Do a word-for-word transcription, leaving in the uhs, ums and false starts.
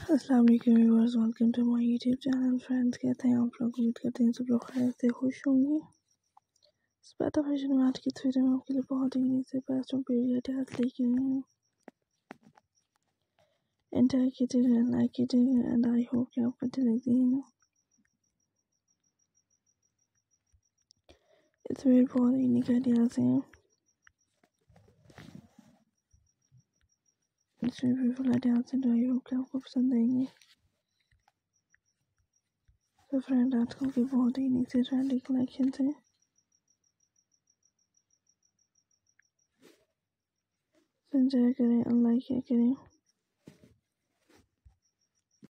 अस्सलाम वालेकुम viewers, welcome to my YouTube channel. Friends, कहते हैं आप लोग, उम्मीद करते हैं सब लोग खैर से खुश होंगे। स्पेटा फैशन में आज की इस वीडियो में आपके लिए बहुत ही से बेस्ट पीरियड हेल्थ लेके आई हूँ। Entire kitted and like it and I hope कि आपको अच्छी लगती है। इसमें बहुत यूनिक आइडियाज हैं, इसमें ब्यूटीफुल आइडियाज हैं, तो आई होप कि आपको पसंद आएंगे। तो फ्रेंड, आजकल के बहुत ही यूनिक से ट्रेंडी कलेक्शन हैं, एंजॉय करें, लाइक करें।